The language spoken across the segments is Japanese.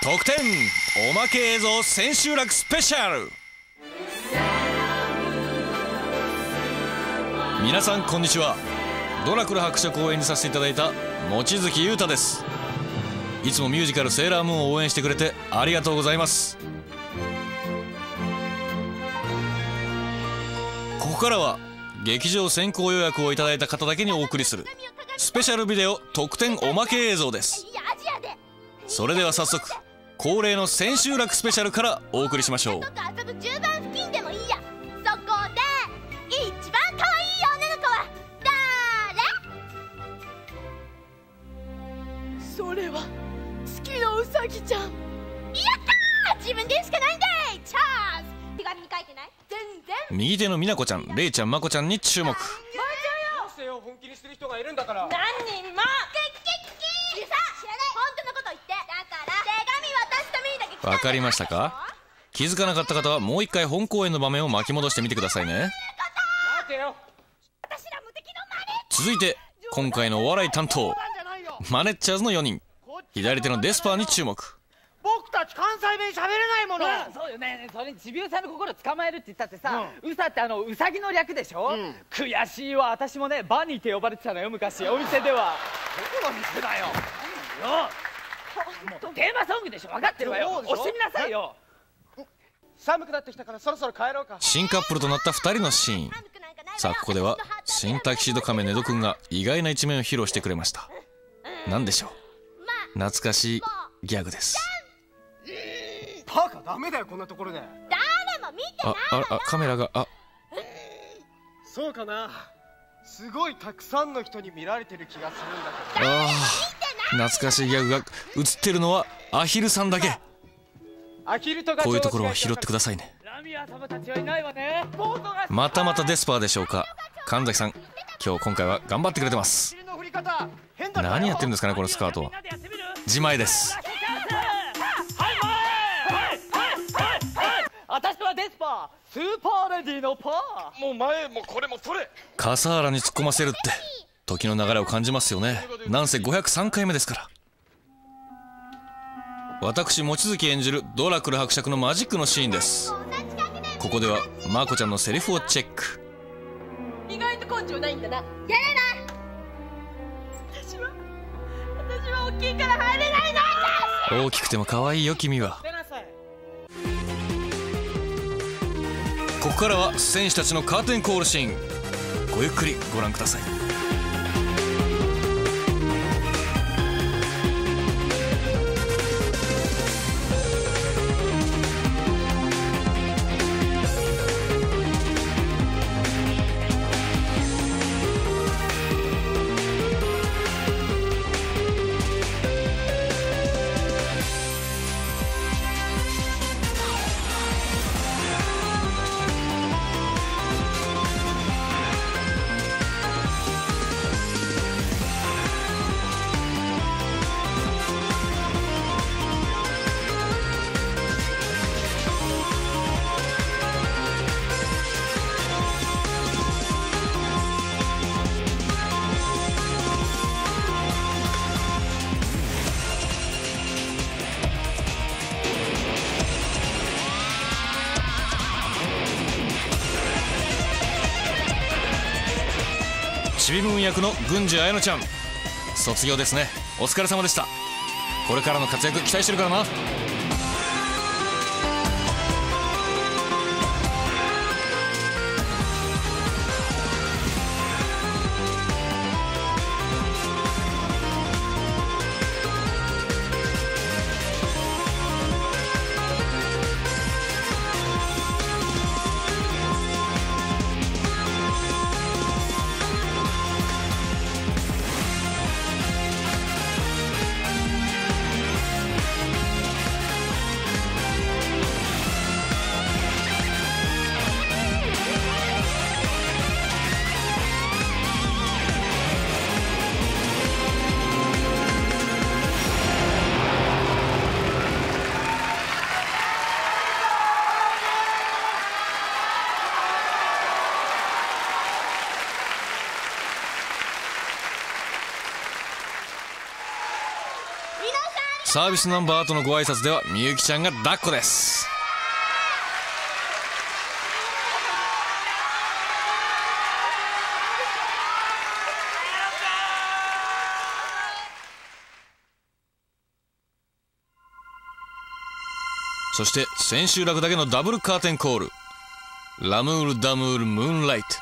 特典おまけ映像千秋楽スペシャル。皆さんこんにちは。ドラクラ伯爵を演じさせていただいた望月裕太です。いつもミュージカルセーラームーンを応援してくれてありがとうございます。ここからは劇場先行予約をいただいた方だけにお送りするスペシャルビデオ特典おまけ映像です。それでは早速恒例の千秋楽スペシャルからお送りしましょう。 10番付近でもいいや。そこで一番可愛い女の子は誰？それは月のうさぎちゃん。やったー、自分で言うしかないんでチャンス。手紙に書いてない？全然。 右手の美奈子ちゃん、れいちゃん、まこちゃんに注目。 どうしてよ、本気にしてる人がいるんだから。 何人も知らない。本当のこと言って。だから手紙渡すためにだけ来たんだよ。 わかりましたか？気づかなかった方はもう一回本公演の場面を巻き戻してみてくださいね。 待てよ。 続いて今回のお笑い担当マネッチャーズの4人、左手のデスパーに注目。 僕たち関西弁喋れないもの。 そうよね。それにちびうさの心を捕まえるって言ったってさ、うさってうさぎの略でしょ。悔しいわ。私もねバニーって呼ばれてたのよ昔、お店では。 どこの店だよ。 もうテーマソングでしょ。分かってるわよ。押してみなさいよ。 寒くなってきたからそろそろ帰ろうか。 新カップルとなった2人のシーン。さあここでは新タキシード仮面ネドくんが意外な一面を披露してくれました。何でしょう。懐かしいギャグです。 バカ、ダメだよこんなところで。 誰も見てない。 カメラがそうかな。すごいたくさんの人に見られてる気がするんだけど。 懐かしいギャグが映ってるのはアヒルさんだけ。 アヒルとかこういうところは拾ってくださいね。 ラミア様たちはいないわね。 またまたデスパーでしょうか。神崎さん今回は頑張ってくれてます。何やってるんですかねこのスカートは。自前です。 私はデスパー、スーパーレディのパー。 もう前もこれも取れ。 笠原に突っ込ませるって時の流れを感じますよね。なんせ503回目ですから。私望月演じるドラクル伯爵のマジックのシーンです。ここではまこちゃんのセリフをチェック。 意外と根性ないんだな。やれない。私は大きいから入れないの。 大きくても可愛いよ君は。ここからは選手たちのカーテンコールシーン、ごゆっくりご覧ください。ちびムーン役の郡司綾乃ちゃん、卒業ですね。お疲れ様でした。これからの活躍期待してるからな。 サービスナンバー後のご挨拶ではみゆきちゃんが抱っこです。そして千秋楽だけのダブルカーテンコール、ラムールダムールムーンライト。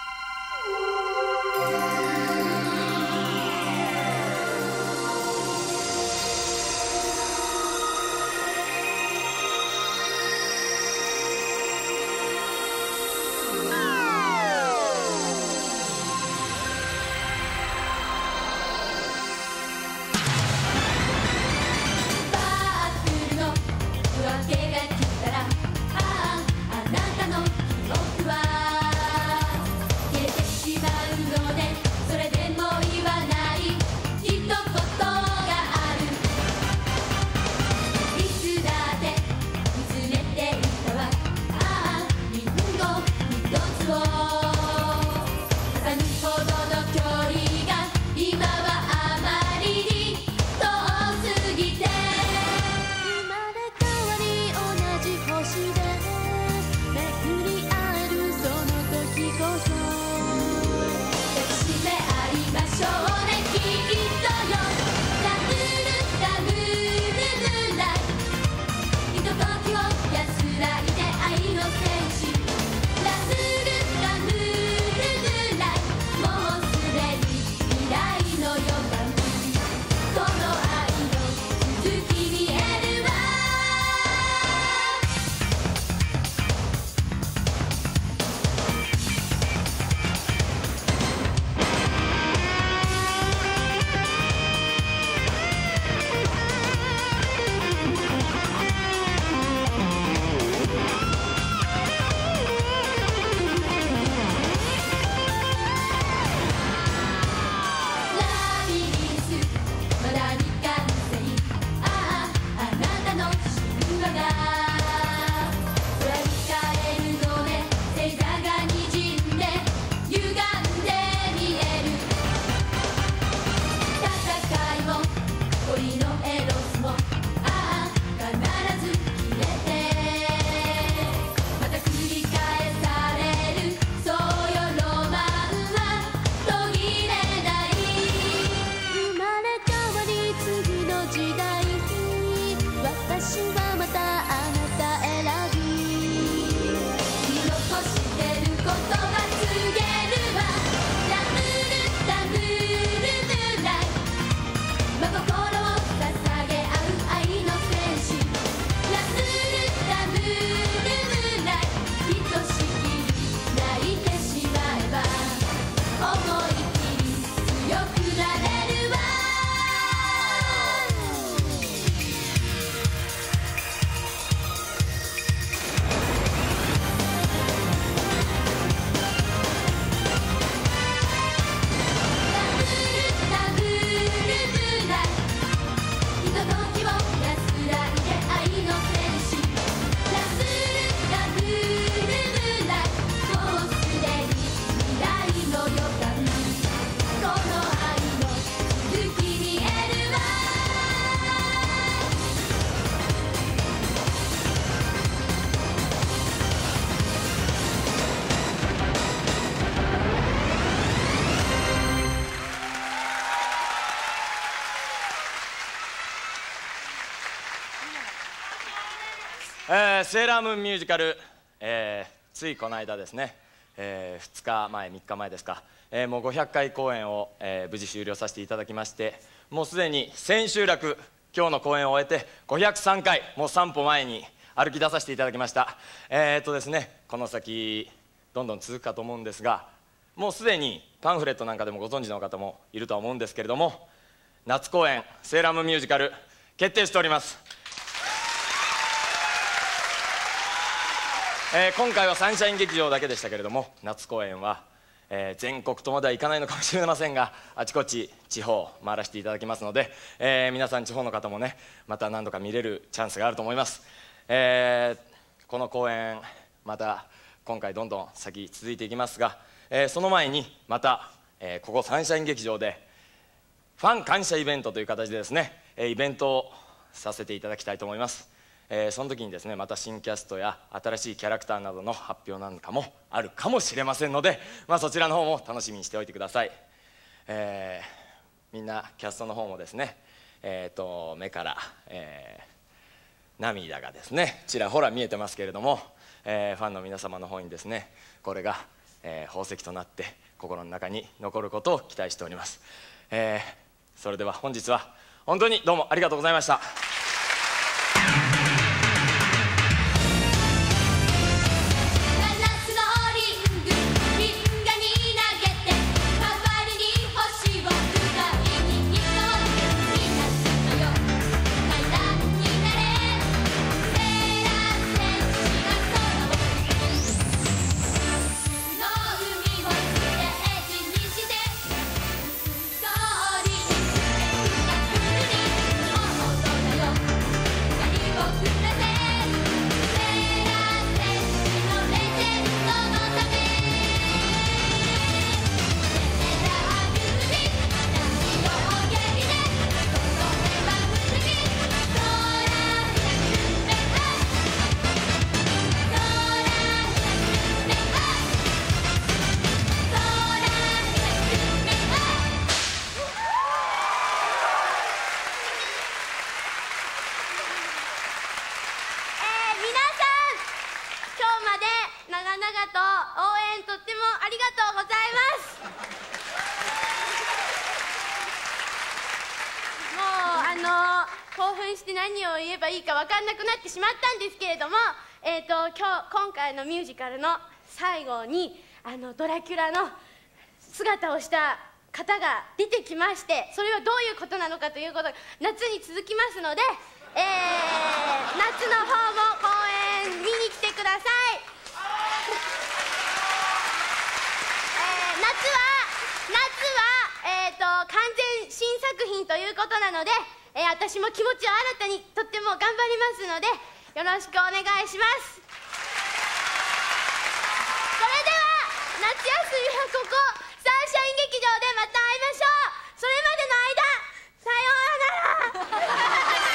セーラームーンミュージカル、ついこの間ですね、2日前3日前ですか、もう500回公演を、無事終了させていただきまして、もうすでに千秋楽今日の公演を終えて503回、もう3歩前に歩き出させていただきました。ですね、この先どんどん続くかと思うんですが、もうすでにパンフレットなんかでもご存知の方もいるとは思うんですけれども、夏公演セーラームーンミュージカル決定しております。今回はサンシャイン劇場だけでしたけれども、夏公演は、全国とまではいかないのかもしれませんが、あちこち地方回らせていただきますので、皆さん地方の方もね、また何度か見れるチャンスがあると思います。この公演また今回どんどん先続いていきますが、その前にまた、ここサンシャイン劇場でファン感謝イベントという形でですね、イベントをさせていただきたいと思います。その時にですね、また新キャストや新しいキャラクターなどの発表なんかもあるかもしれませんので、そちらの方も楽しみにしておいてください。みんなキャストの方もですね、目から、涙がですねちらほら見えてますけれども、ファンの皆様の方にですねこれが、宝石となって心の中に残ることを期待しております。それでは本日は本当にどうもありがとうございました。 興奮して何を言えばいいか分かんなくなってしまったんですけれども、今回のミュージカルの最後にドラキュラの姿をした方が出てきまして、それはどういうことなのかということが夏に続きますので、夏の方も公演見に来てください。夏は完全新作品ということなので、私も気持ちを新たにとっても頑張りますのでよろしくお願いします。それでは夏休みはここサンシャイン劇場でまた会いましょう。それまでの間さようなら。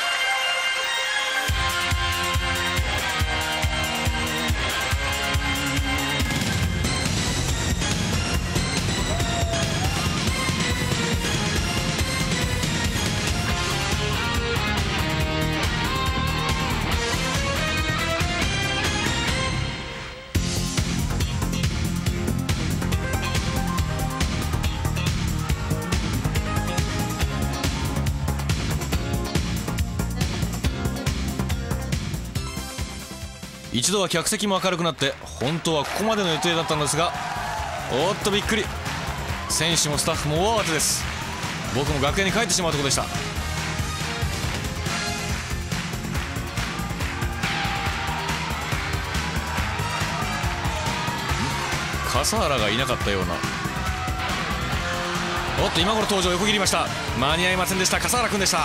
一度は客席も明るくなって本当はここまでの予定だったんですが、おっとびっくり、選手もスタッフも大慌てです。僕も楽屋に帰ってしまうところでした。笠原がいなかったような。おっと今頃登場、横切りました。間に合いませんでした。笠原君でした。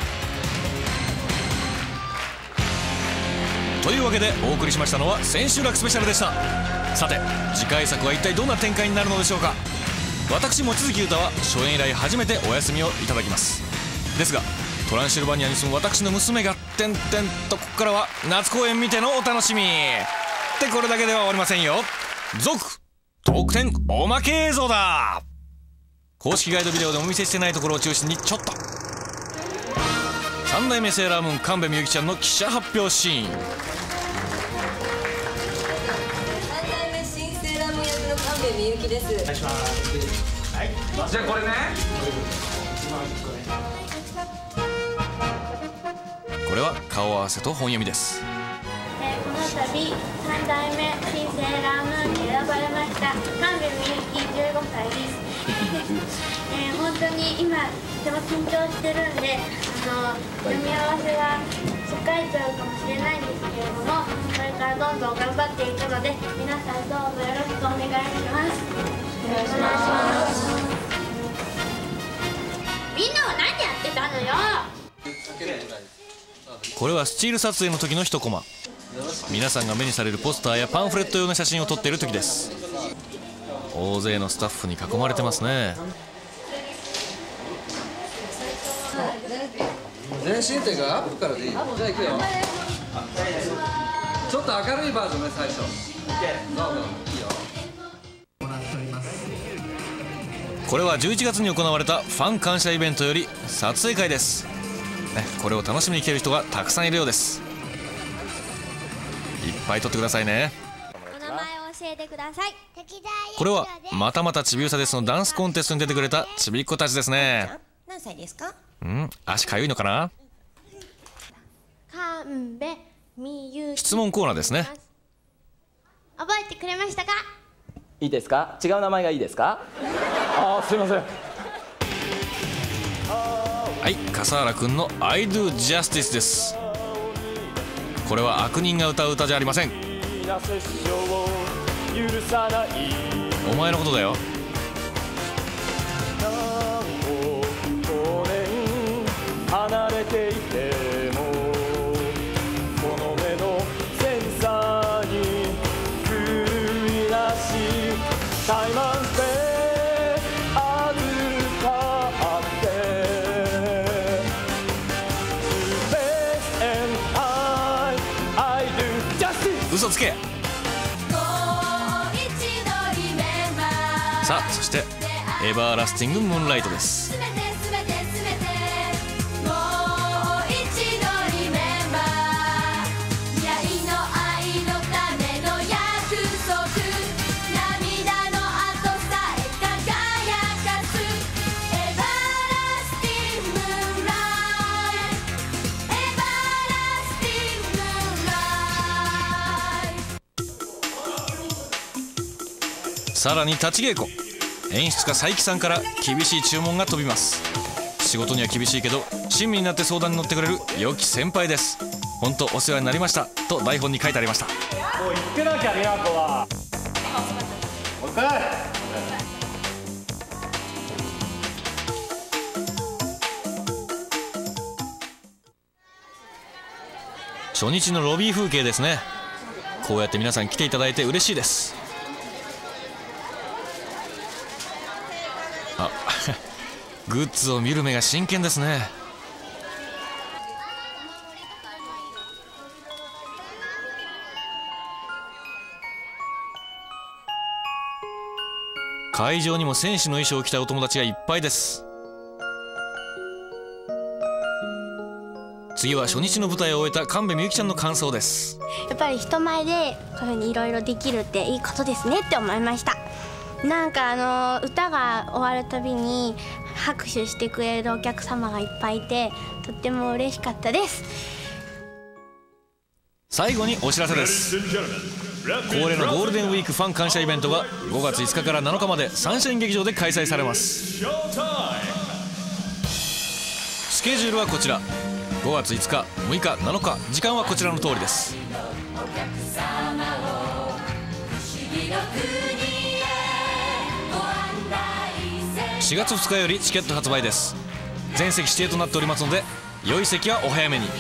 というわけでお送りしましたのは千秋楽スペシャルでした。さて次回作は一体どんな展開になるのでしょうか。私望月優太は初演以来初めてお休みをいただきます。ですがトランシルバニアに住む私の娘がてんてんとここからは夏公演見てのお楽しみってこれだけでは終わりませんよ。続特典おまけ映像だ。公式ガイドビデオでお見せしてないところを中心にちょっと3代目セーラームーン神戸みゆきちゃんの記者発表シーン。 3代目新セーラームーン役の神戸みゆきです。お願いします。はい、じゃあこれね。 これは顔合わせと本読みです。 この度3代目新セーラームーンに選ばれました神戸みゆき15歳です。本当に今とても緊張してるんで読み合わせがつかえちゃうかもしれないんですけれども、これからどんどん頑張っていくので皆さんどうぞよろしくお願いします。よろしくお願いします。みんなは何やってたのよ。 これはスチール撮影の時の一コマ。皆さんが目にされるポスターやパンフレット用の写真を撮っている時です。大勢のスタッフに囲まれてますね。 全身っていうかアップからでいい。じゃあ行くよ。ちょっと明るいバージョンね、最初。どうぞ、いいよ。 これは11月に行われたファン感謝イベントより撮影会です、ね、これを楽しみに来ている人がたくさんいるようです。いっぱい撮ってくださいね。 お名前を教えてください。 これはまたまたちびうさですのダンスコンテストに出てくれたちびっ子たちですね。 何歳ですか？ 足かゆいのかな。 神戸みゆき。 質問コーナーですね。 覚えてくれましたか？ いいですか？違う名前がいいですか？あー、すいません。 はい、笠原くんの I Do Justice です。これは悪人が歌う歌じゃありません。お前のことだよ。 離れていてもこの目のセンサーに狂いなしタイマンスで預かってスペース and I do justice。 嘘つけ。さあ、そしてエバーラスティングムーンライトです。さらに立ち稽古、演出家佐伯さんから厳しい注文が飛びます。仕事には厳しいけど親身になって相談に乗ってくれる良き先輩です。本当お世話になりましたと台本に書いてありました。 もう行ってなきゃ美和子は。もう一回。 初日のロビー風景ですね。こうやって皆さん来ていただいて嬉しいです。あグッズを見る目が真剣ですね。会場にも選手の衣装を着たお友達がいっぱいです。次は初日の舞台を終えた神戸みゆきちゃんの感想です。 やっぱり人前でこういうふうにいろいろできるっていいことですねって思いました。なんか歌が終わるたびに拍手してくれるお客様がいっぱいいてとっても嬉しかったです。 最後にお知らせです。恒例のゴールデンウィークファン感謝イベントが5月5日から7日までサンシャイン劇場で開催されます。スケジュールはこちら。5月5日、6日、7日、時間はこちらの通りです。4月2日よりチケット発売です。全席指定となっておりますので良い席はお早めに。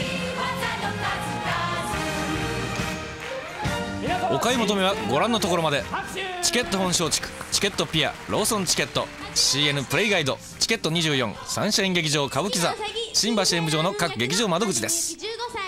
お買い求めはご覧のところまで。チケット本松竹、チケットピア、ローソンチケット、 CN プレイガイド、チケット24、サンシャイン劇場歌舞伎座、新橋演舞場の各劇場窓口です。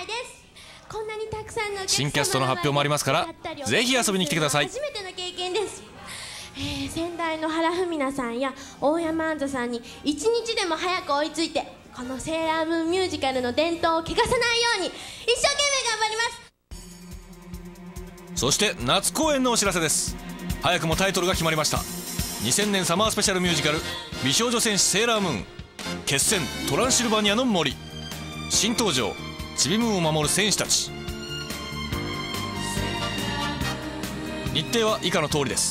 新キャストの発表もありますからぜひ遊びに来てください。 初めての経験です。先代の原文奈さんや大山杏さんに一日でも早く追いついてこのセーラームーンミュージカルの伝統を汚さないように一生懸命頑張ります。 そして夏公演のお知らせです。早くもタイトルが決まりました。2000年サマースペシャルミュージカル美少女戦士セーラームーン決戦トランシルバニアの森。新登場ちびムーンを守る戦士たち。日程は以下の通りです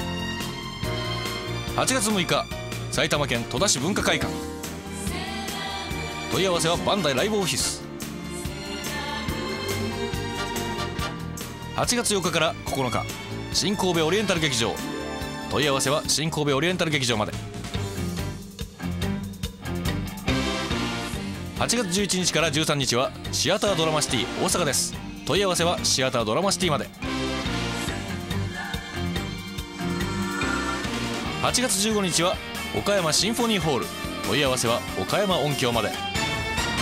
。8月6日埼玉県戸田市文化会館。問い合わせはバンダイライブオフィス。8月8日から9日新神戸オリエンタル劇場。問い合わせは新神戸オリエンタル劇場まで。8月11日から13日はシアタードラマシティ大阪です。問い合わせはシアタードラマシティまで。8月15日は岡山シンフォニーホール。問い合わせは岡山音響まで。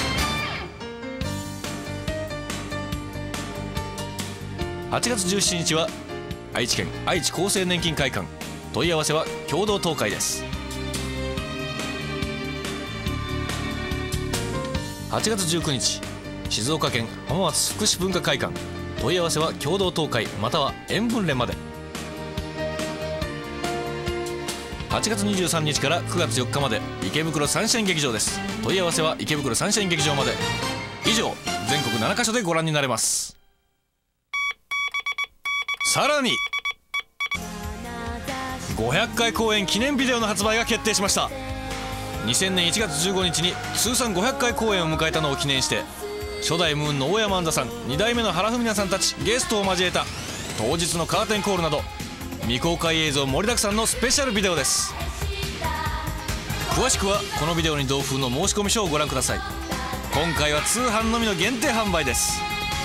8月17日は愛知県愛知厚生年金会館。問い合わせは共同東海です。8月19日静岡県浜松福祉文化会館。問い合わせは共同東海または塩分連まで。8月23日から9月4日まで池袋サンシャイン劇場です。問い合わせは池袋サンシャイン劇場まで。以上、全国7カ所でご覧になれます。さらに500回公演記念ビデオの発売が決定しました。2000年1月15日に通算500回公演を迎えたのを記念して、初代ムーンの大山安座さん、2代目の原文奈さんたちゲストを交えた当日のカーテンコールなど未公開映像盛りだくさんのスペシャルビデオです。詳しくはこのビデオに同封の申込書をご覧ください。今回は通販のみの限定販売です。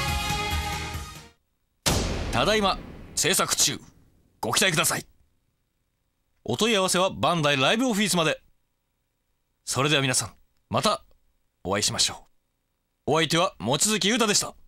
ただいま制作中、ご期待ください。お問い合わせはバンダイライブオフィスまで。それでは皆さん、またお会いしましょう。お相手は望月優太でした。